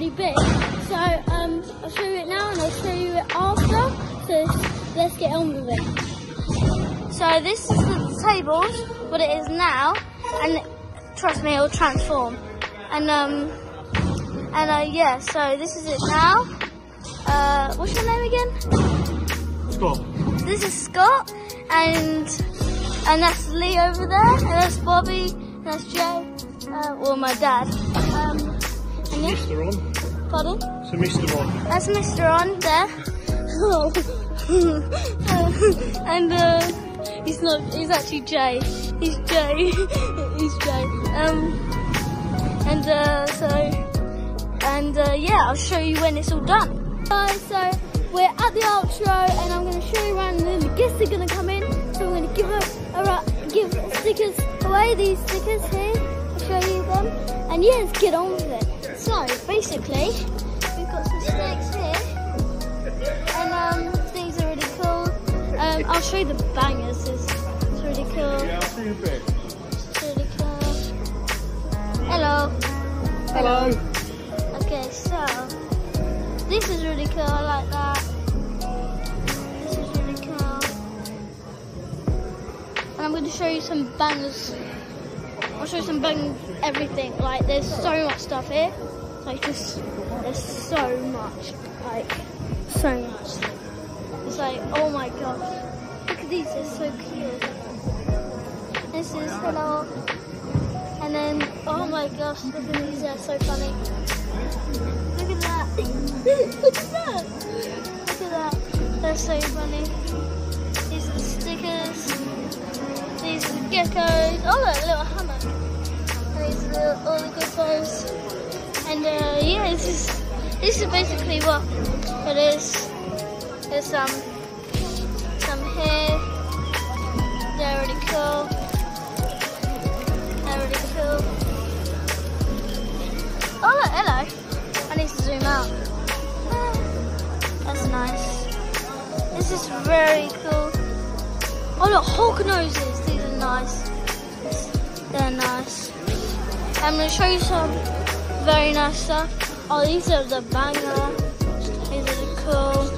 really big. So I'll show you it now and I'll show you it after. So let's get on with it. So this is the tables, what it is now, and trust me, it will transform. And yeah, so this is it now. What's your name again? Scott. This is Scott, and that's Lee over there, and that's Bobby, and that's Joe, or my dad. And yeah. Mr. On. Pardon? So Mr. On. That's Mr. On there. And he's actually Jay. He's Jay. He's Jay. Yeah, I'll show you when it's all done. Guys, so we're at the A.R.C Show, and I'm going to show you around, and then the guests are going to come in. So I'm going to give stickers away. These stickers here. I'll show you them. And yeah, let's get on with it. So basically, we've got some snakes here, and these are really cool. I'll show you the bangers. It's really cool. Yeah, I'll see you a bit. It's really cool. Hello. Hello. Okay, so this is really cool. I like that. This is really cool. And I'm going to show you some bangers. I'll show you some bangers, everything. Like, there's so much stuff here. Like, there's so much. Like, so much. It's like, oh my gosh. Look at these, they're so cute. This is hello. And then, oh my gosh, look at these, they're so funny. Look at that. Look at that. Look at that. They're so funny. These are the stickers. These are the geckos. Oh look, a little hammer. And these are all the geckos. And yeah, this is basically what it is. There's some here. They're really cool. They're really cool. Oh look, hello. I need to zoom out. That's nice. This is very cool. Oh look, Hulk noses. These are nice. They're nice. I'm going to show you some very nice stuff. Oh, these are the banger. These are the cool.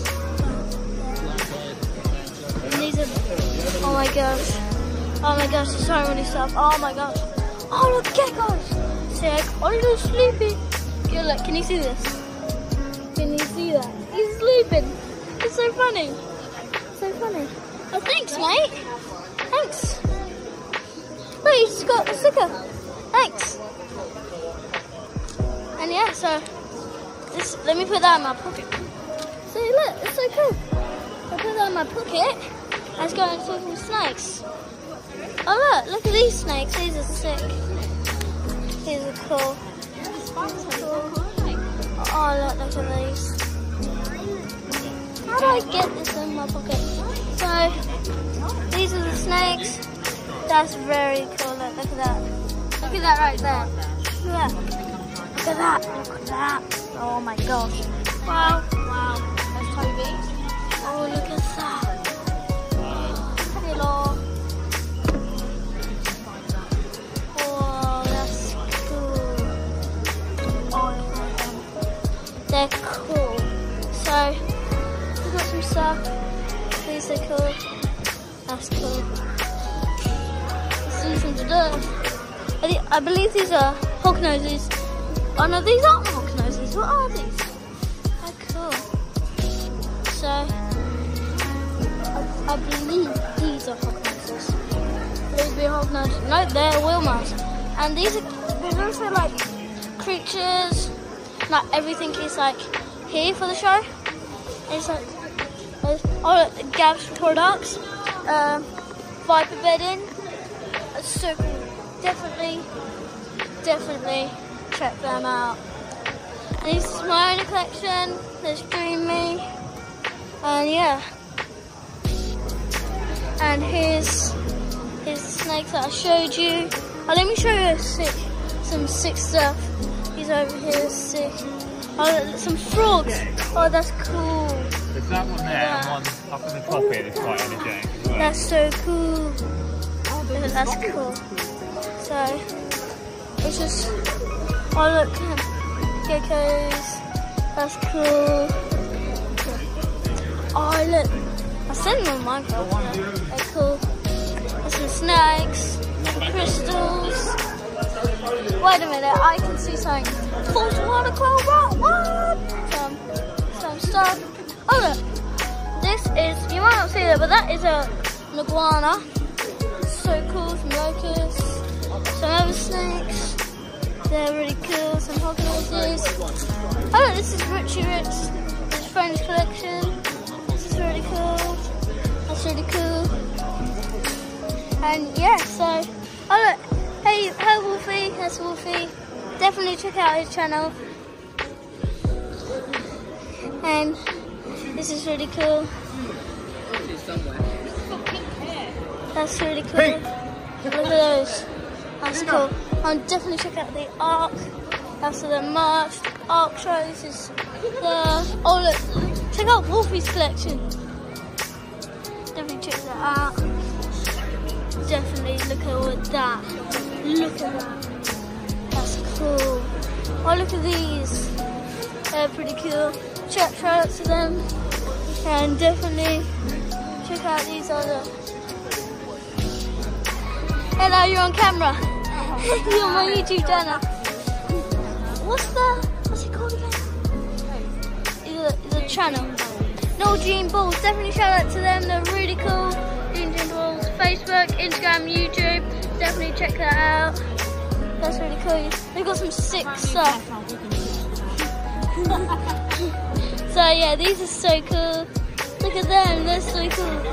And these are, oh my gosh. Oh my gosh, there's so many stuff. Oh my gosh. Oh look, geckos. Sick. Oh, you're sleepy. Yeah, look, can you see this? Can you see that? He's sleeping. It's so funny. So funny. Oh, thanks, mate. Thanks. Look, you just got a sticker. Thanks. And yeah, so this. Let me put that in my pocket. See, look, it's so cool. I put that in my pocket. Let's go and see some snakes. Oh look at these snakes. These are sick. These are cool. Oh look at these. How do I get this in my pocket? So these are the snakes. That's very cool. Look at that. Look at that right there. Look at that. Look at that. Look at that. Oh my gosh. Wow. Wow. That's Toby. Oh look at that. Hello. They're cool. So we've got some stuff. These are cool. That's cool. Let's do some stuff. I believe these are hog noses. Oh no, these aren't hog noses. What are these? They're cool. So I believe these are hog noses. These be hog noses. No, they're Wilmars. And these are, there's also like creatures. Like everything is like here for the show. It's like all the Gab's products, Viper bedding. It's so cool. Definitely check them out. And this is my own collection. There's Dreamy, and yeah. And here's the snakes that I showed you. Oh, let me show you some sick stuff. He's over here, sick. Oh, some frogs. Oh, that's cool. There's that one there and one up in the top here that's quite energetic as well. That's so cool. That's cool. So, it's just, oh look, geckos. That's cool. Oh look, I sent them on Minecraft. They're cool. There's some snakes, some crystals. Wait a minute, I can see something. False water quail, what? Some stuff. Oh look, this is, you might not see that, but that is an iguana. So cool, some locusts, some other snakes. They're really cool, some hognoses. Oh look, this is Richie Rich's friend's collection. This is really cool. That's really cool. And yeah, so, oh look. Hey Wolfie, that's Wolfie. Definitely check out his channel. And this is really cool. That's really cool. Look at those. That's cool. I'll definitely check out the A.R.C. That's the March. A.R.C Show. This is the. Oh look, check out Wolfie's collection. Definitely check that out. Definitely look at all that. Look at that. That's cool. Oh, look at these. They're pretty cool. Shout out to them. And definitely check out these other. Hello, you're on camera. You're on my YouTube channel. What's it called again? The channel. No Gene Balls. Definitely shout out to them. They're really cool. Gene Balls. Facebook, Instagram, YouTube. Definitely check that out. That's really cool. They've got some sick stuff. So yeah, these are so cool. Look at them, they're so cool.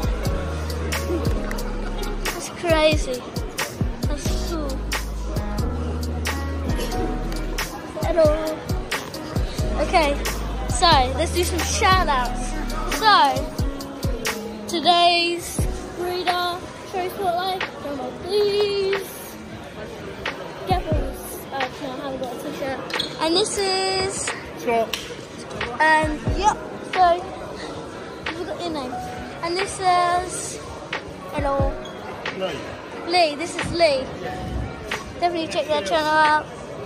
That's crazy. That's cool. Hello. Okay, so let's do some shout outs. So, today's breeder, show spotlight, come on please. Gaffers. No, I haven't got a t-shirt. And this is... And yep, so I forgot your name. And this is hello. Lee, this is Lee. Definitely check their channel out.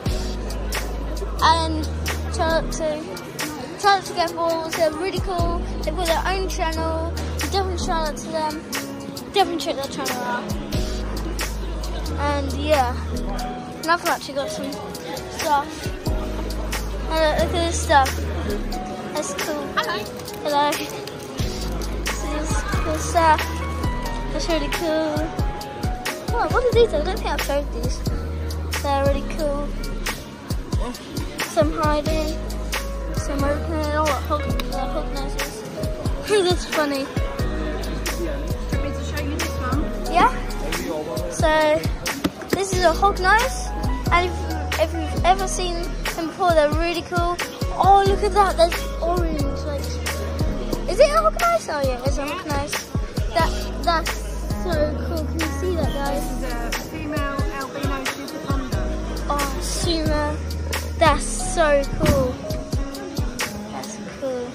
And shout out to Gaffers, they're really cool. They've got their own channel. Definitely shout out to them. Definitely check their channel out. And yeah. And I've actually got some stuff. Look at this stuff. That's cool. Hello. Hello. This is cool stuff. That's really cool. Oh, what are these? I don't think I've showed these. They're really cool. Some hiding. Some opening. Oh, hook noses. That's funny. Do you want me to show you this one? Yeah. So, this is a hog nose. And if you've ever seen them before, they're really cool. Oh, look at that. There's orange. Like, is it a hog nose? Oh yeah, it's a hog nose. That's so cool. Can you see that, guys? This is a female albino super panda. Oh, Suma. That's so cool. That's cool.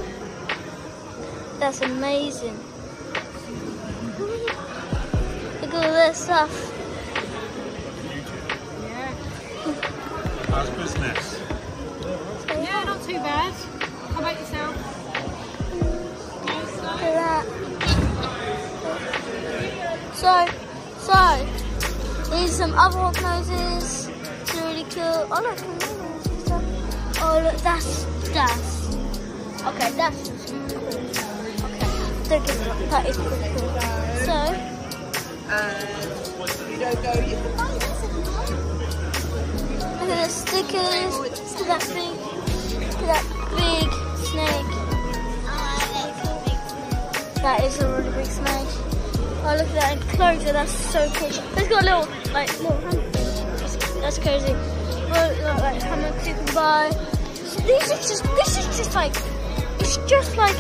That's amazing. Look at all this stuff. How's business? Yeah, not too bad. How about yourself? Look at that. So these are some other hog noses. They're really cool. Oh look, oh look, that's okay. That's just cool. Okay, don't give it up. That is pretty cool. So You don't go. You can buy this. look at the stickers. Look at that big snake. That is a really big snake. Oh, look at that enclosure. That's so cool. It's got a little hammock. That's crazy. Like hammocks you can buy. This is just like it's just like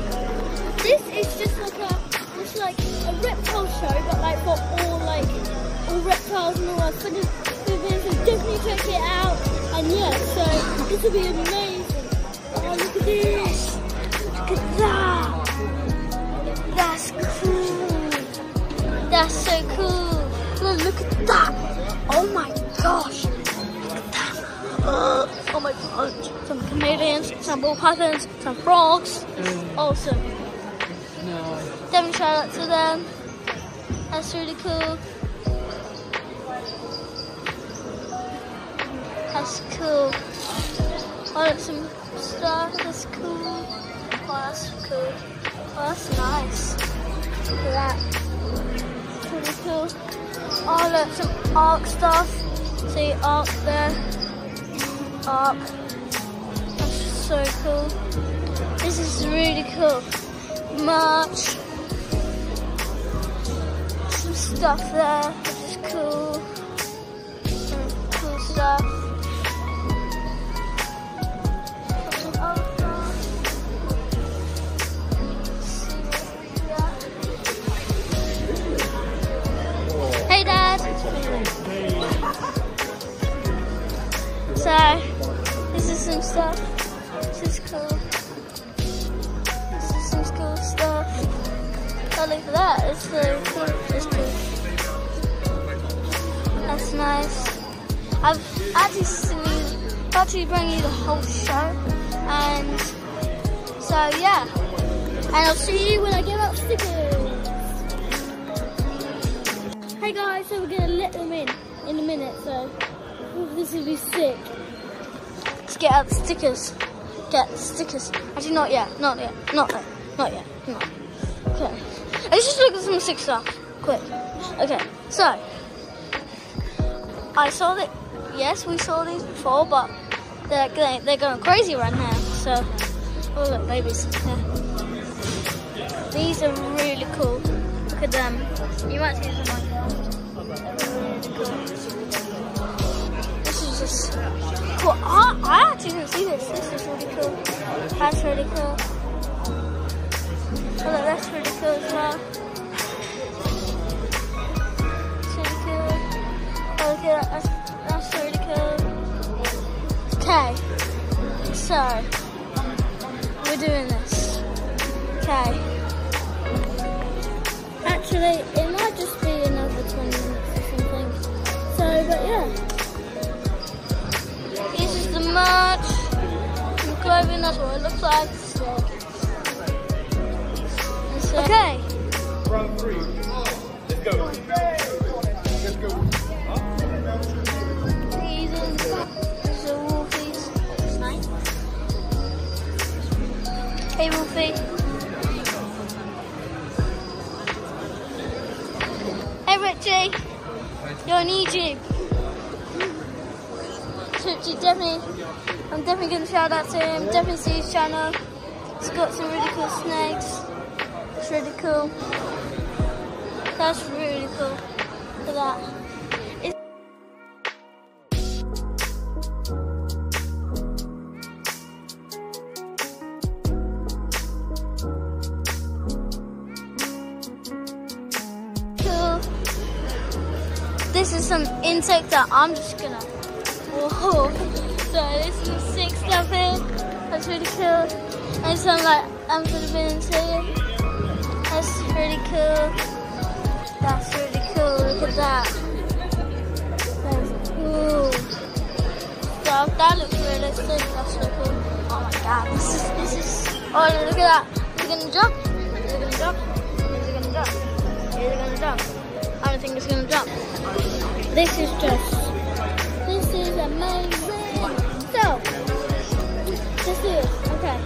reptile show, but like for all reptiles and all that. So definitely check it out. And yeah, so this will be amazing. Oh, look at this. Look at that. That's cool. That's so cool. Look at that. Oh my gosh. Look at that. Oh my some chameleons, some ball pythons, some frogs. It's awesome. No. Devin, shout out to them. That's really cool. That's cool. Oh, look, some stuff. That's cool. Oh, that's cool. Oh, that's nice. Look at that. Pretty cool. Oh, look, some A.R.C stuff. See A.R.C there. A.R.C. That's so cool. This is really cool. Merch. Some stuff there, which is cool. Some cool stuff. Some other stuff. Hey, Dad. So, this is some stuff. This is cool. This is some cool stuff. Oh, look at that. It's so cool. It's cool. That's nice. I've actually bring you the whole show. And so, yeah. And I'll see you when I give out stickers. Hey guys, so we're going to let them in a minute. So, this will be sick. Let's get out the stickers. Get the stickers. Actually, not yet. Not yet. Not yet. Not yet. No. Okay. Let's just look at some sick stuff. Quick. Okay. So, I saw that. Yes, we saw these before, but they're going crazy right now. So, oh look, babies. Yeah. These are really cool. Look at them. You might see them on really cool. This is just cool. I actually didn't see this. This is really cool. That's really cool. Oh look, that's really cool as well. It's really cool. Oh look at that, that's really cool. Okay, so we're doing this. Okay. Actually, it might just be another 20 minutes or something. So, but yeah. This is the merch. Some clothing, that's what it looks like. So, okay. Round 3. Let's go. Let's go. These are the wolfies. It's nice. Hey, Wolfie. Hey, Richie. You're on YouTube. I'm definitely going to shout out to him. Definitely see his channel. He's got some really cool snakes. It's really cool. That's really cool. Look at that. This is some insect that I'm just gonna. Whoa! So this is some sick stuff here. That's really cool. And some like amphibians here. That's really cool. That's really cool. Look at that. That's cool stuff. That looks realistic. That's so cool. Oh my god! This is. Oh look at that. Is it gonna jump? Is it gonna jump? Is it gonna jump? Is it gonna jump? I don't think it's gonna jump. This is amazing. So, this is, okay.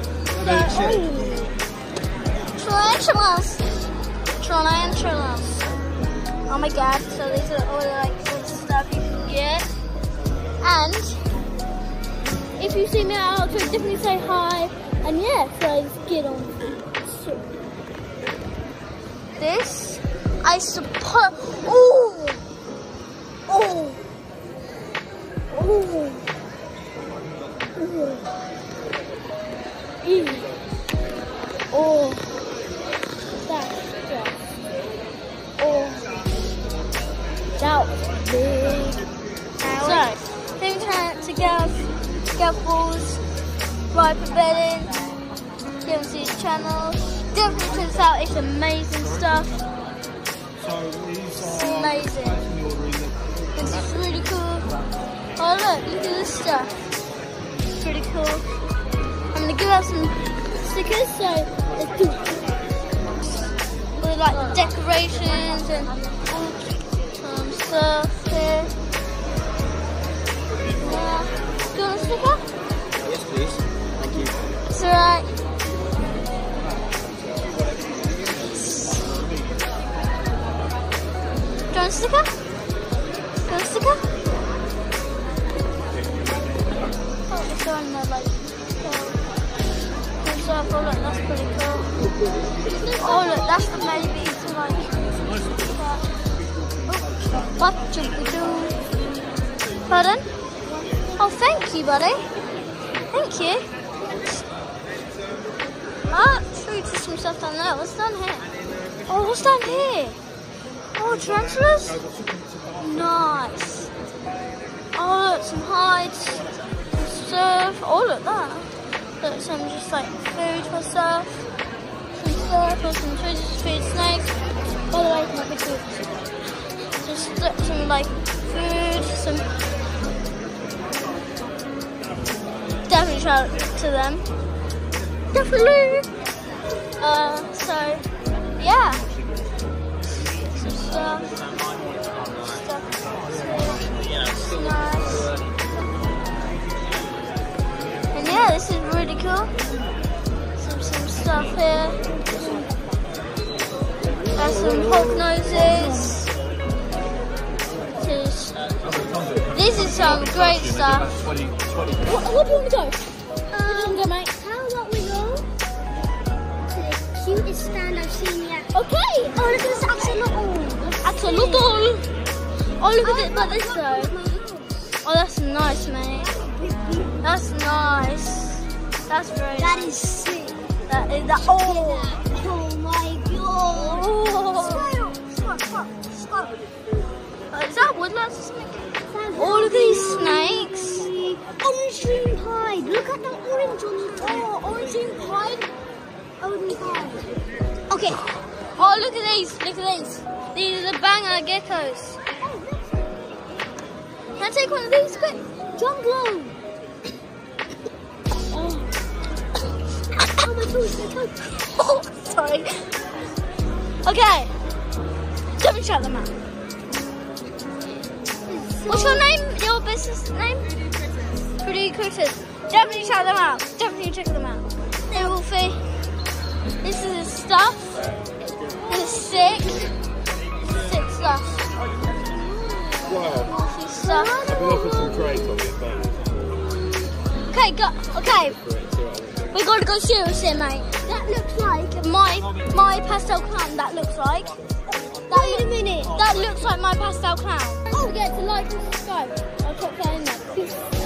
Tarantulas. Oh my god, so these are all like good stuff you can get. And, if you see me out, so definitely say hi. And yeah, so let's get on. So, this, I suppose, ooh. Oh! Oh! Ew. Oh! That's just... Oh! That was big. So, things trying to get balls, right for bedding, go see his channel. Definitely check this out, it's amazing stuff. It's amazing. This is really cool. Oh look at this stuff. It's cool. I'm gonna give out some stickers, so let's do it. With like decorations and some stuff here. Yeah. Do you want a sticker? Yes, please. Thank you. It's alright. Do you want a sticker? Do you want a sticker? Oh, it's on there like cool stuff. Oh look, that's pretty cool. Oh look, that's the baby to like what jumpy do? Pardon? Oh, thank you, buddy. Thank you. Ah, show you some stuff down there. What's down here? Oh, what's down here? Oh, tarantulas? Nice. Oh, look, some hides and stuff. Oh, look that. Look, some just like food for stuff. Some stuff, or some food, just food snakes. By the way, not big food. Just some like food, some. Definitely shout out to them. Definitely. So yeah. Some stuff. Nice. And yeah, this is really cool. Some stuff here. There's some hog noses. This is some great stuff. What do you want to go? Where do you want to go, mate? How about we go to the cutest stand I've seen yet? Okay. Oh, look at this axolotl. Axolotl. Oh, look at it like this though. Oh, that's nice, mate. That's nice. That's very That nice. is sick. That is that. Oh my god. Oh. Is that woodlands or something? Oh, look at these snakes. Orange dream hide. Look at that orange on the Oh, orange dream hide. orange hide. Okay. Oh, look at these. Look at these. These are the banger geckos. Can I take one of these quick? Jumbo. Oh my god. Oh, sorry. Okay. Don't shout them out. What's your name? Your business name? Pretty Critters. Definitely check them out. Definitely check them out. Hey, Wolfie. This is his stuff. This is sick. Sick stuff. Wow. Wolfie stuff. I've been offered some trades on this phone. Okay, okay. We gotta go serious here, mate. That looks like my pastel clown. That looks like. Wait a minute. That looks like my pastel clown. Don't forget to like and subscribe. I'll put that in there.